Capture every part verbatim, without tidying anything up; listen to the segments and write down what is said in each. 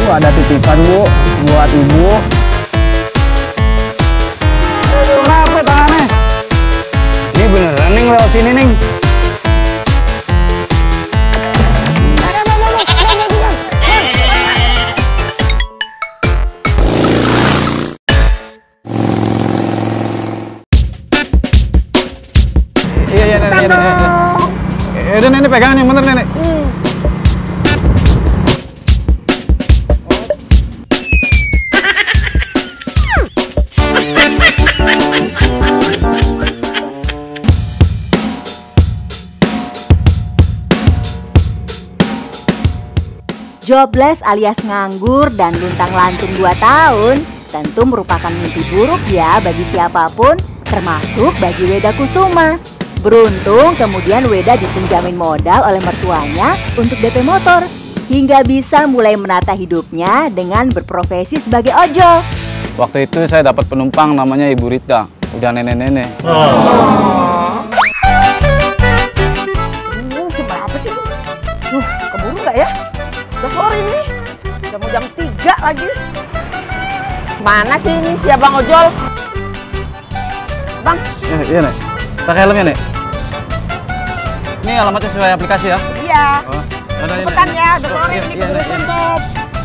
ada titipan Bu buat Ibu. Kenapa tangannya? Ini beneran nih lewat sini nih. Iya iya nenek, nenek, nenek. Eh, udah nenek pegangan yang bener nenek. Hmm. Jobless alias nganggur dan luntang-lantung dua tahun tentu merupakan mimpi buruk ya bagi siapapun, termasuk bagi Weda Kusuma. Beruntung kemudian Weda dipinjamin modal oleh mertuanya untuk D P motor, hingga bisa mulai menata hidupnya dengan berprofesi sebagai ojol. Waktu itu saya dapat penumpang namanya Ibu Rita, udah nenek-nenek. Oh. Ini jam berapa sih? Duh, keburu nggak ya? Udah sore nih, udah mau jam tiga lagi. Mana sih ini si abang ojol? Bang? Iya, iya nek. Pakai helmnya nek. Ini alamatnya sesuai aplikasi ya? Iya. Oh, ada ini. Cepetan ya, udah sore iya, ini iya, keburu iya. tutup.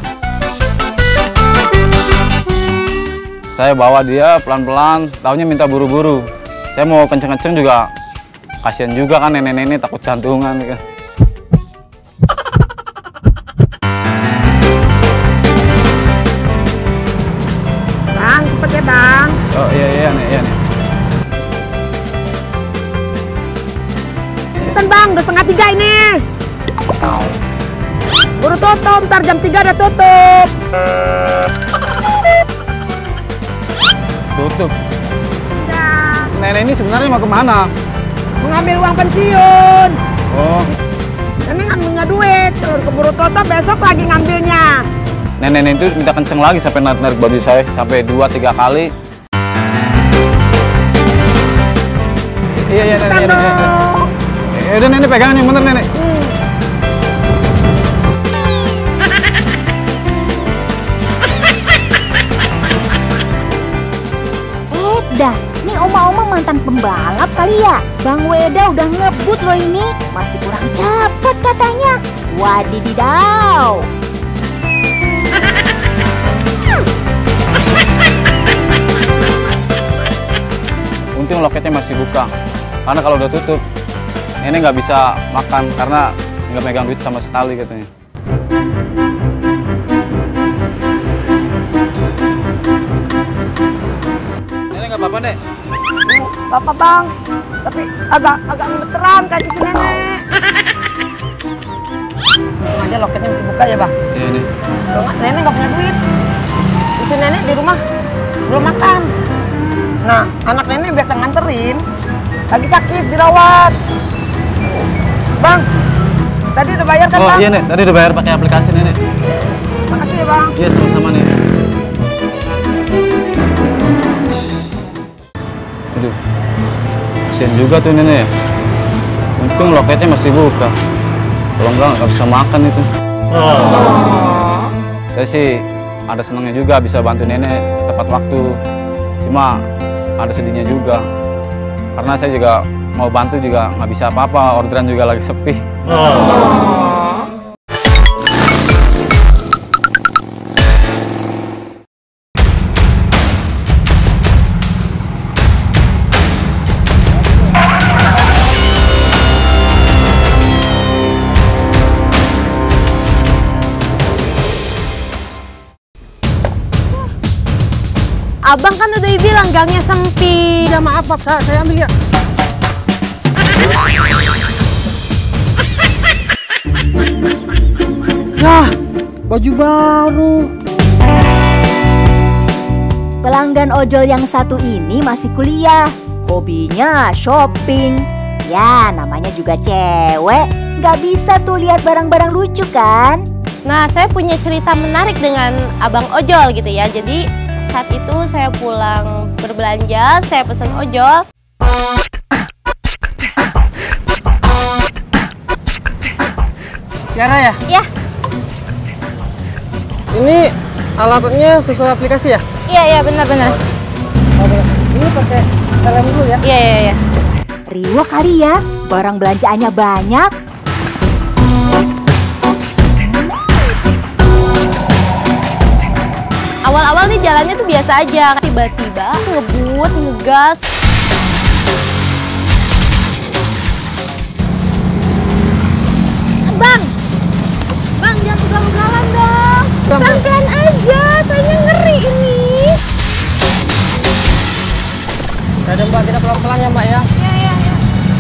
Saya bawa dia pelan-pelan, taunya minta buru-buru. Saya mau kenceng-kenceng juga, kasihan juga kan nenek-nenek takut jantungan. Kan. Bang, cepet ya bang. Oh iya iya nek, iya nek. Cepetan bang, udah setengah tiga ini. Buru tutup, ntar jam tiga udah tutup. Tutup. Ya, Nenek ini sebenarnya mau kemana? mengambil uang pensiun. Oh, Nenek ngambilnya duit, terus keburu tutup besok lagi ngambilnya. nenek itu minta kenceng lagi sampai narik baju saya sampai dua tiga kali. Iya iya nenek, nenek, nenek. Eh, udah nenek pegangan yang bener nenek. Hmm. Eh dah, nih oma-oma mantan pembalap kali ya. Bang Weda udah ngebut loh ini, masih kurang cepet katanya. Wadididaw. Untung loketnya masih buka, karena kalau udah tutup, nenek nggak bisa makan karena nggak megang duit sama sekali katanya. Nenek nggak apa-apa nek? Bapak bang, tapi agak agak gemeteran kaki si nenek. Untung aja loketnya masih buka ya bang. Iya nih. Kalau nggak, nenek nggak punya duit. Cucu nenek di rumah belum makan. Nah, anak nenek biasa nganterin, lagi sakit dirawat. Bang, tadi udah bayar kan Oh bang? iya nek, tadi udah bayar pakai aplikasi nenek. Makasih ya bang. Iya sama-sama nih. Aduh, kasian juga tuh nenek ya. Untung loketnya masih buka. Kalau enggak nggak bisa makan itu. Oh. Saya sih ada senangnya juga bisa bantu nenek tepat waktu. Cuma ada sedihnya juga. Karena saya juga mau bantu juga nggak bisa apa-apa. Orderan juga lagi sepi. Oh. Abang kan udah bilang gangnya sempit. Ya maaf Pak, saya, saya ambil ya. Yah, baju baru. Pelanggan ojol yang satu ini masih kuliah, hobinya shopping. Ya, namanya juga cewek, nggak bisa tuh lihat barang-barang lucu kan? Nah, saya punya cerita menarik dengan abang ojol gitu ya. Jadi saat itu saya pulang berbelanja, saya pesan ojol. Tiara ya? Ya, Ini alatnya sesuai aplikasi ya? Iya, iya, benar-benar. Oh, ini pakai helm dulu ya? Iya, iya, iya. Riwa kali ya, barang belanjaannya banyak. Awal-awal nih jalannya tuh biasa aja, tiba-tiba ngebut, ngegas. Bang, bang jangan ugal-ugalan dong. Pelan-pelan aja, saya ngeri ini. Ada Mbak, kita pelan-pelan ya Mbak ya? Iya, iya, iya.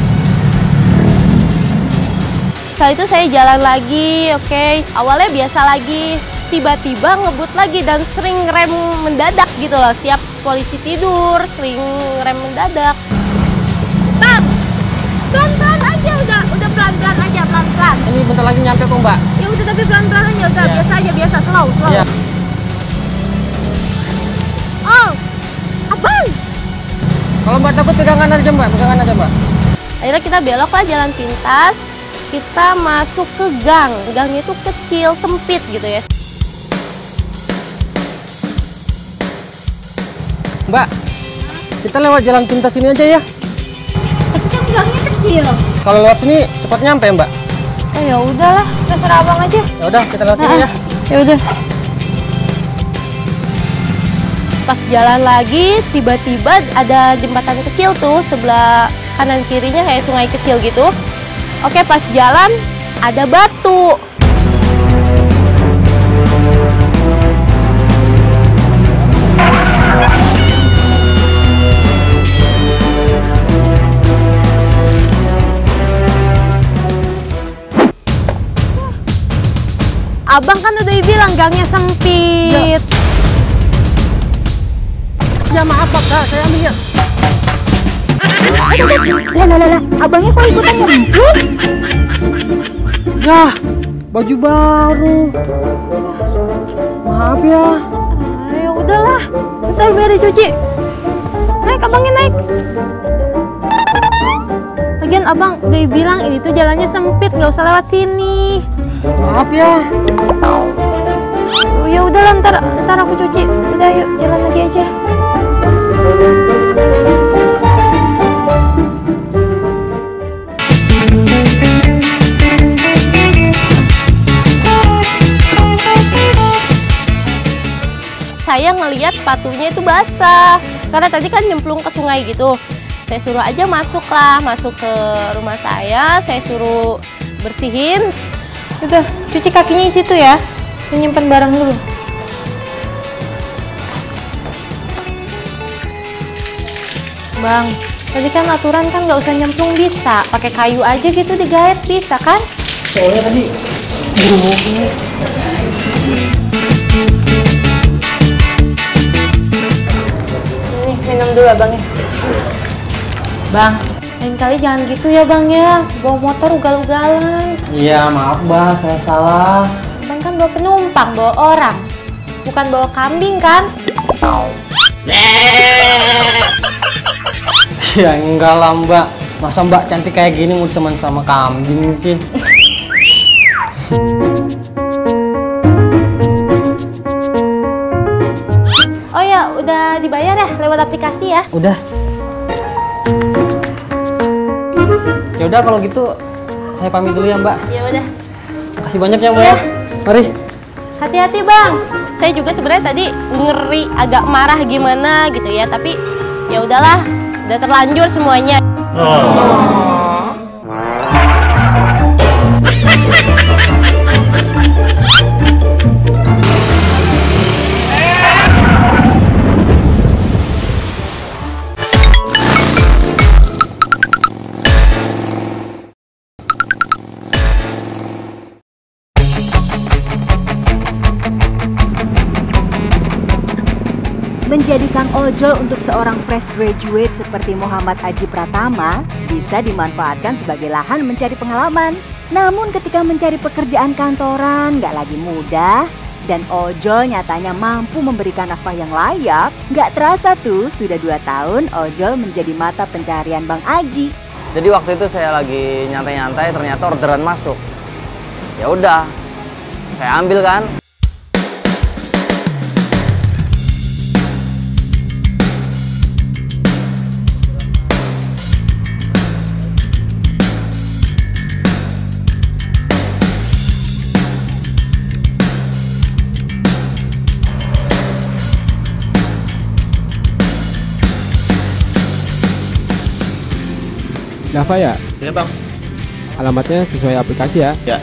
Setelah itu saya jalan lagi, oke. Awalnya biasa lagi. Tiba-tiba ngebut lagi dan sering rem mendadak gitu loh. Setiap polisi tidur, sering rem mendadak. Bang, pelan-pelan aja, udah udah pelan-pelan aja, pelan-pelan. Ini bentar lagi nyampe kok Mbak. Ya udah tapi pelan-pelan aja, udah Ya. biasa aja, biasa, slow, slow. Iya. Oh, abang. Kalau Mbak takut pegangan aja Mbak, pegangan aja Mbak. Akhirnya kita belok lah jalan pintas. Kita masuk ke gang. Gangnya itu kecil, sempit gitu ya. Mbak, kita lewat jalan pintas ini aja ya. Tapi kan gangnya kecil. Kalau lewat sini cepat nyampe Mbak. Oh ya udahlah, terserah abang aja. Ya udah, kita lewat sini ya. Ya udah. Pas jalan lagi, tiba-tiba ada jembatan kecil tuh sebelah kanan kirinya kayak sungai kecil gitu. Oke, pas jalan ada batu. Abang kan udah bilang gangnya sempit. Ya maaf Pak, Kak, saya ambil ya. Lah lah lah lah, abangnya kok ikutan nyemplung? Yah, baju baru. Maaf ya. Ayo udahlah, ntar biar dicuci. Naik abangnya naik. Lagian abang udah bilang ini tuh jalannya sempit, nggak usah lewat sini. Maaf ya. Oh, ya udahlah, ntar ntar aku cuci. Udah yuk jalan lagi aja. Saya ngelihat sepatunya itu basah karena tadi kan nyemplung ke sungai gitu. Saya suruh aja masuk lah, masuk ke rumah saya, saya suruh bersihin. Udah, cuci kakinya di situ ya. Saya nyimpan barang dulu. Bang, tadi kan aturan kan nggak usah nyemplung bisa, pakai kayu aja gitu digait bisa kan? Soalnya tadi buru-buru. Nih, minum dulu abangnya. Bang, lain kali jangan gitu ya bang ya, bawa motor ugal-ugalan. Iya, maaf Mbak, saya salah. Bang kan bawa penumpang, bawa orang, bukan bawa kambing kan? Ya enggak lah Mbak, masa Mbak cantik kayak gini mau sama sama kambing sih. Oh ya, udah dibayar ya lewat aplikasi ya? Udah. Ya udah kalau gitu saya pamit dulu ya Mbak. Ya udah. Makasih banyak ya Mbak. Iya. Ya. Mari. Hati-hati bang. Saya juga sebenarnya tadi ngeri, agak marah gimana gitu ya, tapi ya udahlah, udah terlanjur semuanya. Menjadi kang ojol untuk seorang fresh graduate seperti Muhammad Aji Pratama bisa dimanfaatkan sebagai lahan mencari pengalaman. Namun ketika mencari pekerjaan kantoran nggak lagi mudah dan ojol nyatanya mampu memberikan nafkah yang layak, nggak terasa tuh sudah dua tahun ojol menjadi mata pencarian Bang Aji. Jadi waktu itu saya lagi nyantai-nyantai, ternyata orderan masuk. Ya udah, saya ambil kan. Java ya? Iya bang. Alamatnya sesuai aplikasi ya? Ya.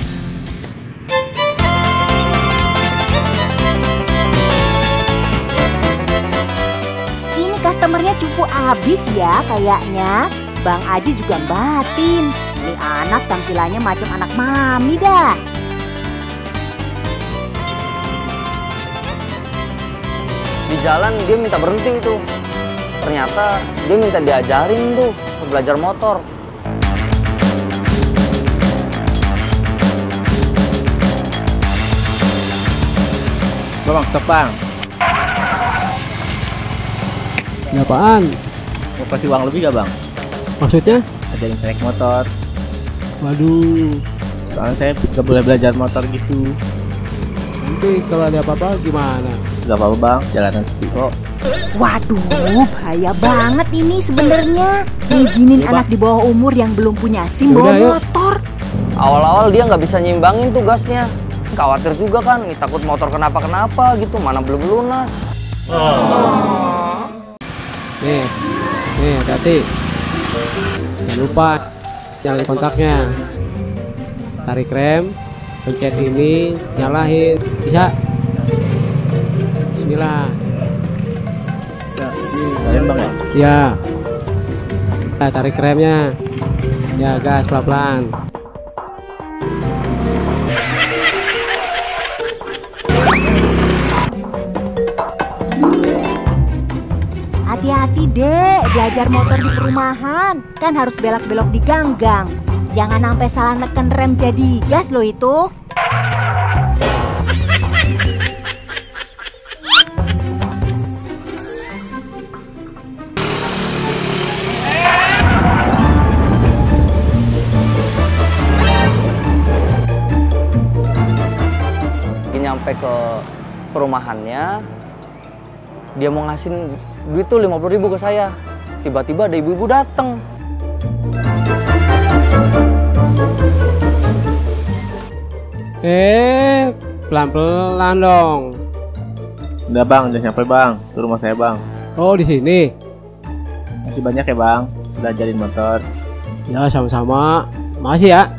Ini customernya cukup abis ya kayaknya. Bang Aji juga batin. Ini anak tampilannya macam anak mami dah. Di jalan dia minta berhenti tuh. Ternyata dia minta diajarin tuh belajar motor. Bang, stop bang. Ya apaan? Mau kasih uang lebih gak bang? Maksudnya? Ajarin saya naik motor. Waduh. Soalnya saya gak boleh belajar motor gitu. Nanti kalau ada apa-apa gimana? Gak apa-apa bang, jalanan sepi kok. Waduh, bahaya banget ini sebenarnya. Ngizinin Ya, anak di bawah umur yang belum punya SIM Yaudah, bawa yuk. motor. Awal-awal dia nggak bisa nyimbangin tuh gasnya. Khawatir juga kan, nih, takut motor kenapa-kenapa gitu, mana belum lunas. Nih, nih hati-hati. Jangan lupa nyalain kontaknya. Tarik rem, pencet ini, nyalain. Bisa? Bismillah. Kalian bang ya? Ya. Nah, tarik remnya. Ya, gas pelan-pelan. Hati-hati dek, belajar motor di perumahan. Kan harus belok-belok di gang-gang. Jangan sampai salah neken rem jadi gas loh itu. Nyampe ke perumahannya, dia mau ngasih duit tuh lima puluh ribu ke saya. Tiba-tiba ada ibu-ibu dateng. Eh, pelan-pelan dong. Udah bang, udah nyampe bang. Ke rumah saya bang. Oh, di sini. Masih banyak ya bang. Udah ajarin motor. Ya, sama-sama. Makasih ya.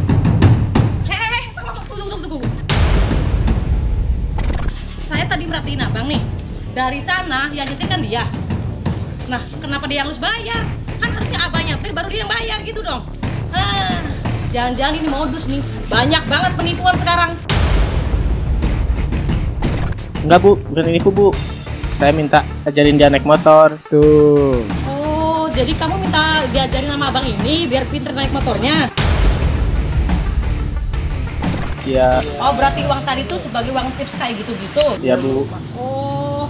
Saya tadi merhatiin abang nih, dari sana yang nyetir kan dia. Nah, kenapa dia yang harus bayar? Kan harusnya abang nyetir baru dia yang bayar gitu dong. Ah, jangan-jangan ini modus nih, banyak banget penipuan sekarang. Enggak bu, bukan ini bu. Saya minta ajarin dia naik motor. Tuh. Oh, jadi kamu minta diajarin sama abang ini biar pinter naik motornya? Iya. Oh, berarti uang tadi tuh sebagai uang tips kayak gitu-gitu? Iya bu. Oh.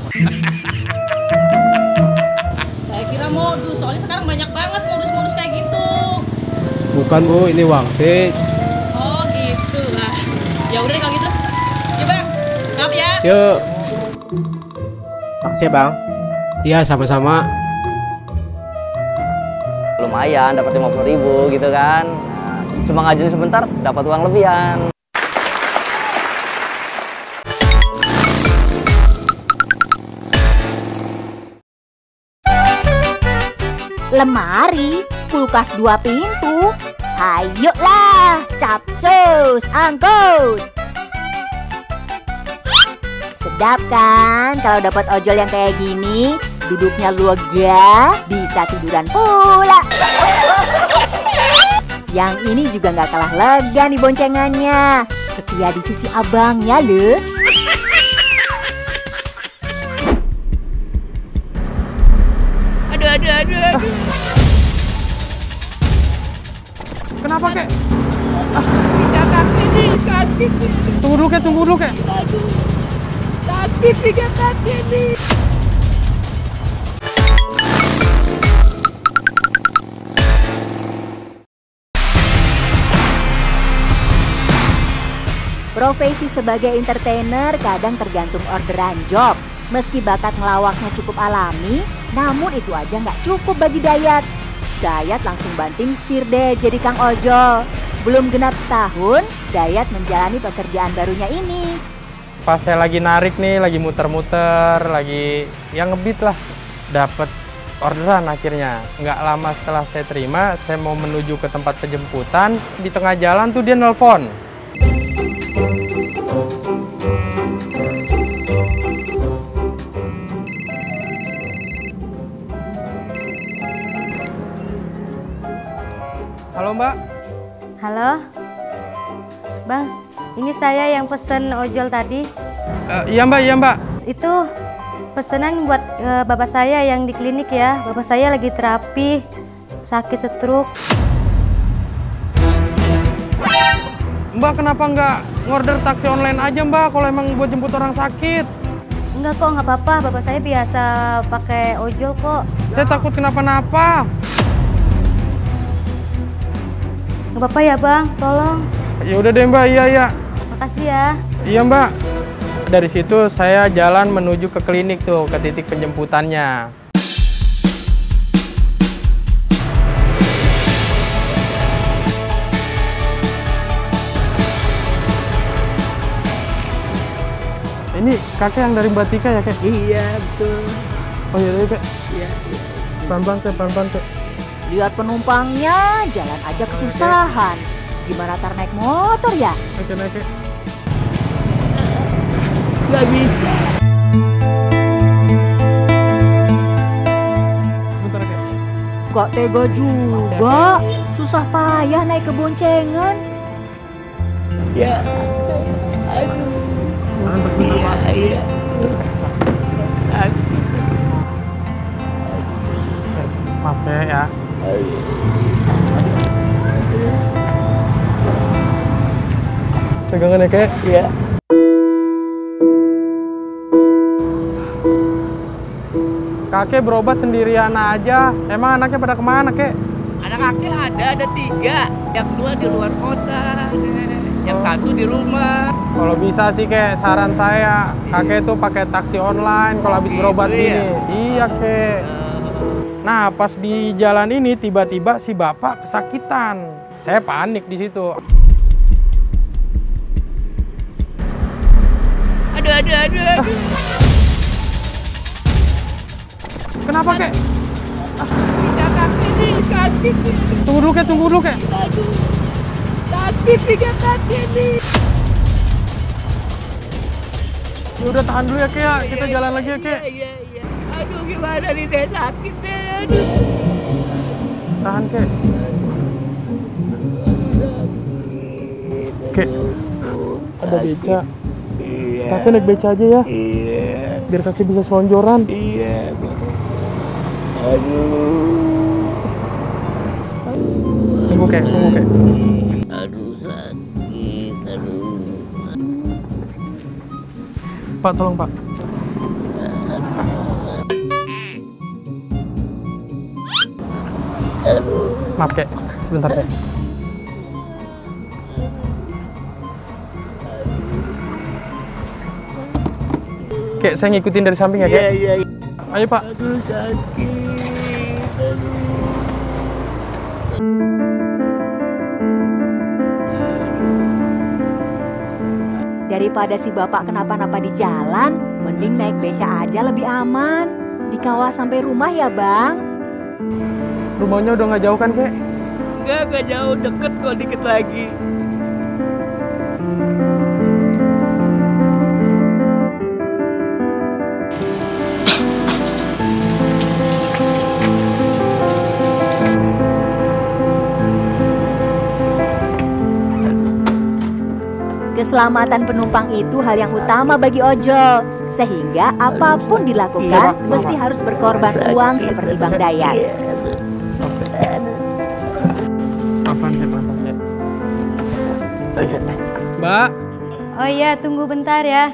Saya kira modus, soalnya sekarang banyak banget modus-modus kayak gitu. Bukan bu, ini uang tips. Oh gitu lah. Ya udah deh kalau gitu. Ya bang, maaf ya. Yuk. Makasih ya bang. Iya, sama-sama. Lumayan, dapat lima puluh ribu gitu kan. Nah, cuma ngajuin sebentar, dapat uang lebihan. Lemari, kulkas dua pintu. Hayuklah, capcus, angkut. Sedap kan kalau dapat ojol yang kayak gini? Duduknya lega, bisa tiduran pula. Yang ini juga nggak kalah lega nih boncengannya. Setia di sisi abangnya loh. Aduh, aduh, aduh, aduh. Kenapa kek? Tiga kaki nih, sakit nih. Tunggu dulu kek, tunggu dulu kek. Aduh, sakit tiga kaki nih. Profesi sebagai entertainer kadang tergantung orderan job. Meski bakat ngelawaknya cukup alami, namun itu aja nggak cukup bagi Dayat. Dayat langsung banting setir deh jadi Kang Ojol. Belum genap setahun, Dayat menjalani pekerjaan barunya ini. Pas saya lagi narik nih, lagi muter-muter, lagi yang ngebit lah, dapet orderan akhirnya. Nggak lama setelah saya terima, saya mau menuju ke tempat penjemputan. Di tengah jalan tuh dia nelpon. Halo Mbak. Halo, Bang. Ini saya yang pesen ojol tadi. Uh, iya Mbak, iya Mbak. Itu pesanan buat uh, bapak saya yang di klinik ya. Bapak saya lagi terapi, sakit stroke. Mbak kenapa nggak ngorder taksi online aja Mbak kalau emang buat jemput orang sakit? Enggak kok, nggak apa-apa. Bapak saya biasa pakai ojol kok. Saya takut kenapa-napa. Nggak apa-apa ya Bang, tolong. Ya udah deh Mbak, iya iya. Makasih ya. Iya Mbak. Dari situ saya jalan menuju ke klinik tuh, ke titik penjemputannya. Ini kakek yang dari Mbak Tika ya, Kek? Iya, betul. Oh iya, Kek. Iya, iya. Pelan-pelan, Kek, pelan-pelan, Kek. Lihat penumpangnya, jalan aja kesusahan. Gimana tar naik motor ya? Oke, naik, Kek. Gak bisa. Bentar, Kek. Kok tega juga? Susah payah naik ke boncengan. Ya, aduh. Iya, iya. Maaf ya, ya. Pegangan ya, Kek? Iya. Kakek berobat sendirian aja. Emang anaknya pada kemana, Kek? Anak kakek ada, ada tiga. Yang dua di luar kota, yang satu di rumah. Kalau bisa sih, Kek, saran saya, kakek tuh pakai taksi online kalau habis berobat Gitu ya? gini. Iya, Kek. Nah, pas di jalan ini tiba-tiba si bapak kesakitan. Saya panik di situ. Aduh, aduh, aduh, aduh. Kenapa, Kek? Tiga kaki nih, sakit nih. Tunggu dulu, Kek, tunggu dulu, Kek. Aduh, sakit tiga kaki nih. Ya udah tahan dulu ya, Kek, ya. Kita Iya, jalan iya, lagi ya, Kek. Iya, iya. Aduh, gimana nih, deh, sakit deh. Aduh. Tahan, Kek. Kek, ada beca. Iya. Kakek naik beca aja ya. Iya. Biar kakek bisa selonjoran. Iya. Aduh. Tunggu, Kek, tunggu, Kek. Aduh, sakit. Aduh. Pak, tolong, Pak. Maaf, Kek. Sebentar, Kek. Kek, saya ngikutin dari samping ya, Kek? Iya, iya, iya. Ayo, Pak. Aduh, sakit. Aduh. Daripada si bapak kenapa-napa di jalan, mending naik beca aja lebih aman. Dikawal sampai rumah ya, Bang. Rumahnya udah nggak jauh kan, Kek? Enggak, enggak jauh, deket kok, dikit lagi. Keselamatan penumpang itu hal yang utama bagi ojol. Sehingga apapun dilakukan, mesti harus berkorban uang seperti Bang Dayat. Apaan, Kek? Apaan, Kek? Mbak. Oh iya, tunggu bentar ya.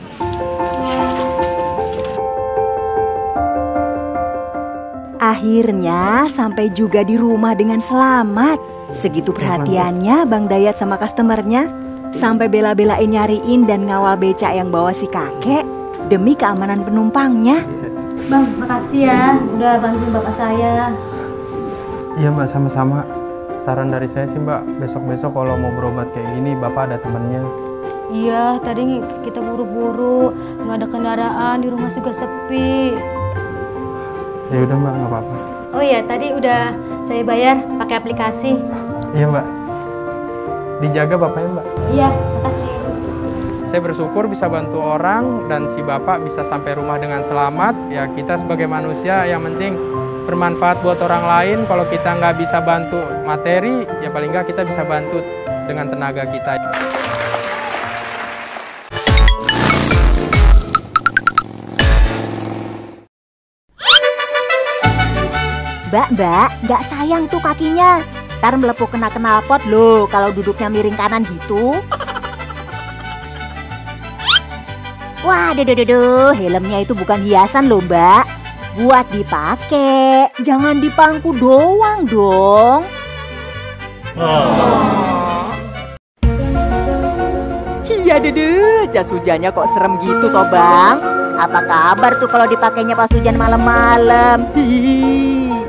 Akhirnya sampai juga di rumah dengan selamat. Segitu perhatiannya Bang Dayat sama customernya. Sampai bela-belain nyariin dan ngawal becak yang bawa si kakek demi keamanan penumpangnya. Bang, makasih ya udah bantuin bapak saya. Iya, Mbak, sama-sama. Saran dari saya sih, Mbak, besok-besok kalau mau berobat kayak gini, Bapak ada temennya. Iya, tadi kita buru-buru, nggak ada kendaraan, di rumah juga sepi. Ya udah Mbak, nggak apa-apa. Oh iya, tadi udah saya bayar pakai aplikasi. Iya Mbak. Dijaga bapaknya Mbak. Iya, makasih. Saya bersyukur bisa bantu orang dan si bapak bisa sampai rumah dengan selamat. Ya kita sebagai manusia yang penting bermanfaat buat orang lain. Kalau kita nggak bisa bantu materi, ya paling nggak kita bisa bantu dengan tenaga kita. Mbak, mbak, nggak sayang tuh kakinya. Ntar melepuk kena knalpot loh kalau duduknya miring kanan gitu. Wah, duh, duh, duh, duh, helmnya itu bukan hiasan loh mbak. Buat dipakai, jangan di pangku doang dong. Oh. Iya dede, jas hujannya kok serem gitu toh bang. Apa kabar tuh kalau dipakainya pas hujan malam-malam? Hihi.